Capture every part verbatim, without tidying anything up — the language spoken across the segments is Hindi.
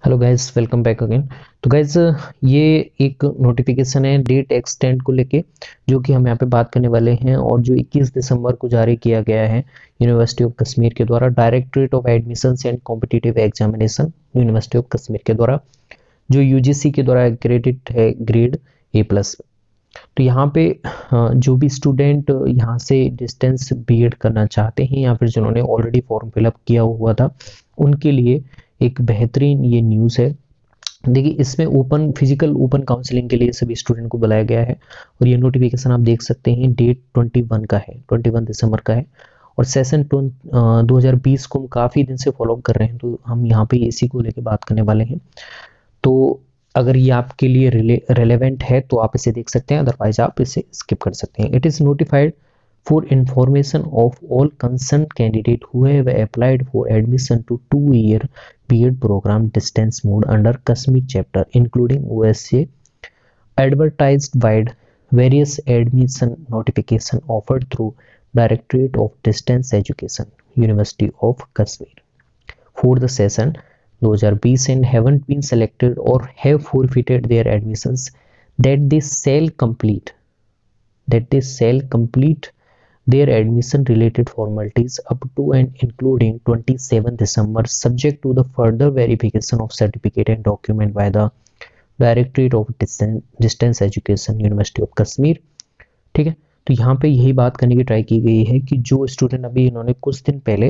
Hello guys, welcome back again. तो गाइस, ये एक नोटिफिकेशन है डेट एक्सटेंड को लेके, जो कि हम यहाँ पे बात करने वाले हैं और जो इक्कीस दिसंबर को जारी किया गया है यूनिवर्सिटी ऑफ कश्मीर के द्वारा। Directorate of admissions and competitive examination university of Kashmir के द्वारा, जो यूजीसी के द्वारा क्रेडिट है ग्रेड ए प्लस। तो यहाँ पे अ, जो भी स्टूडेंट यहाँ से डिस्टेंस बीएड करना चाहते हैं या फिर जिन्होंने ऑलरेडी फॉर्म फिलअप किया हुआ था, उनके लिए एक बेहतरीन ये न्यूज़ है। देखिए, इसमें ओपन फिजिकल ओपन काउंसलिंग के लिए सभी स्टूडेंट को बुलाया गया है और ये नोटिफिकेशन आप देख सकते हैं, डेट इक्कीस का है, इक्कीस दिसंबर का है। और सेशन दो हज़ार बीस को हम काफ़ी दिन से फॉलो कर रहे हैं, तो हम यहाँ पे इसी को लेकर बात करने वाले हैं। तो अगर ये आपके लिए रेलेवेंट है तो आप इसे देख सकते हैं, अदरवाइज आप इसे स्किप कर सकते हैं। It is notified for information of all concerned candidate who have applied for admission to two-year B Ed program distance mode under Kashmir chapter, including O S C A, advertised wide various admission notification offered through Directorate of Distance Education, University of Kashmir for the session twenty twenty and haven't been selected or have forfeited their admissions, that they shall complete that they shall complete their admission related formalities up to and including twenty-seventh December, subject to the further verification of certificate and document by the Directorate of Distance Education, University of Kashmir। ठीक है, तो यहाँ पे यही बात करने की ट्राई की गई है कि जो स्टूडेंट अभी इन्होंने कुछ दिन पहले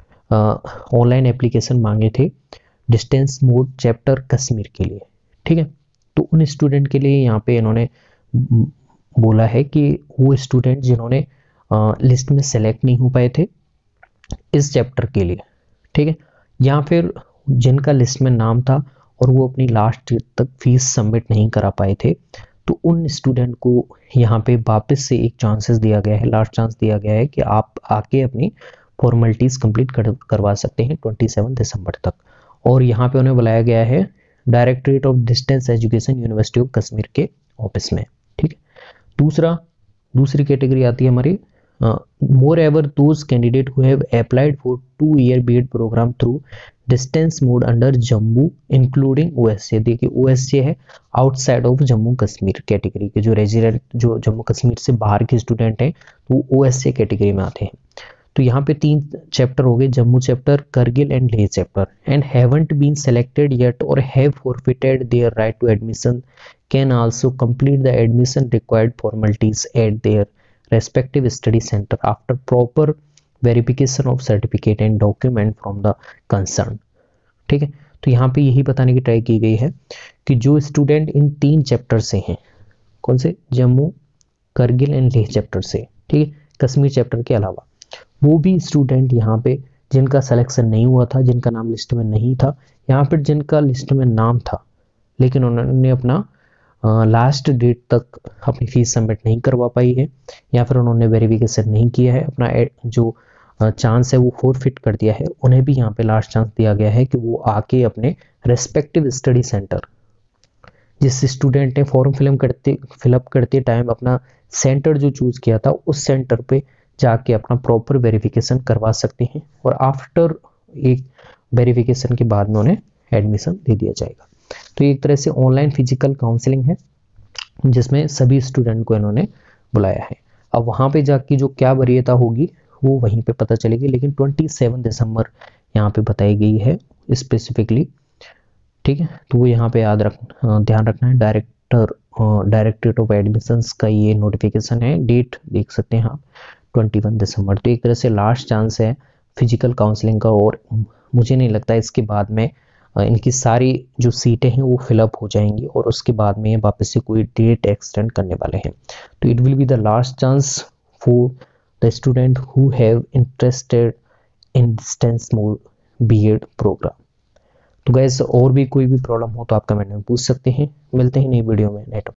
ऑनलाइन एप्लीकेशन मांगे थे डिस्टेंस मोड चैप्टर कश्मीर के लिए, ठीक है, तो उन स्टूडेंट के लिए यहाँ पे इन्होंने बोला है कि वो स्टूडेंट जिन्होंने लिस्ट में सेलेक्ट नहीं हो पाए थे इस चैप्टर के लिए, ठीक है, या फिर जिनका लिस्ट में नाम था और वो अपनी लास्ट डेट तक फीस सबमिट नहीं करा पाए थे, तो उन स्टूडेंट को यहाँ पे वापस से एक चांसेस दिया गया है, लास्ट चांस दिया गया है कि आप आके अपनी फॉर्मेलिटीज कंप्लीट कर, करवा सकते हैं सत्ताईस दिसंबर तक। और यहाँ पे उन्हें बुलाया गया है directorate of distance education university of Kashmir के ऑफिस में, ठीक है। दूसरा दूसरी कैटेगरी आती है हमारी moreover those candidate who have applied for two year BEd program through distance mode under Jammu including OSA. देखिए, ओएसए है outside of Jammu Kashmir category के, जो रेजिडेंट जो जम्मू कश्मीर से बाहर के स्टूडेंट हैं वो ओएसए कैटेगरी में आते हैं। तो यहाँ पे तीन चैप्टर हो गए, Jammu chapter, Kargil and Leh chapter, and haven't been selected yet और have forfeited their right to admission can also complete the admission required formalities at their respective study center after proper verification of certificate and document from the concern। ठीक है, तो यहाँ पे यही बताने की ट्राई की गई है कि जो स्टूडेंट इन तीन चैप्टर से हैं, कौन से, जम्मू, करगिल एंड लेह चैप्टर से, ठीक है, कश्मीर चैप्टर के अलावा, वो भी स्टूडेंट यहाँ पे जिनका सिलेक्शन नहीं हुआ था, जिनका नाम लिस्ट में नहीं था, यहाँ पर जिनका लिस्ट में नाम था लेकिन उन्होंने अपना लास्ट uh, डेट तक अपनी फीस सबमिट नहीं करवा पाई है या फिर उन्होंने वेरिफिकेशन नहीं किया है, अपना जो चांस uh, है वो फोरफिट कर दिया है, उन्हें भी यहाँ पे लास्ट चांस दिया गया है कि वो आके अपने रेस्पेक्टिव स्टडी सेंटर, जिस स्टूडेंट ने फॉर्म फिलअप करते फिलअप करते टाइम अपना सेंटर जो चूज़ किया था उस सेंटर पे जाके अपना प्रॉपर वेरिफिकेशन करवा सकते हैं और आफ्टर एक वेरिफिकेशन के बाद में उन्हें एडमिशन दे दिया जाएगा। तो एक तरह से ऑनलाइन फिजिकल काउंसलिंग है जिसमें सभी स्टूडेंट को इन्होंने बुलाया है। अब वहाँ पे जाके जो क्या वरीयता होगी वो वहीं पे पता चलेगी, लेकिन सत्ताईस दिसंबर यहाँ पे बताई गई है स्पेसिफिकली, ठीक है। तो वो यहाँ पे याद रख ध्यान रखना है, डायरेक्टर डायरेक्टरेट ऑफ एडमिशंस का ये नोटिफिकेशन है, डेट देख सकते हैं आप इक्कीस दिसंबर। तो एक तरह से लास्ट चांस है फिजिकल काउंसलिंग का और मुझे नहीं लगता इसके बाद में इनकी सारी जो सीटें हैं वो फिलअप हो जाएंगी और उसके बाद में वापस से कोई डेट एक्सटेंड करने वाले हैं। तो it will be the last chance for the student who have interested in distance mode BEd program. तो गाइस, और भी कोई भी प्रॉब्लम हो तो आप कमेंट में पूछ सकते हैं। मिलते हैं नई वीडियो में नेट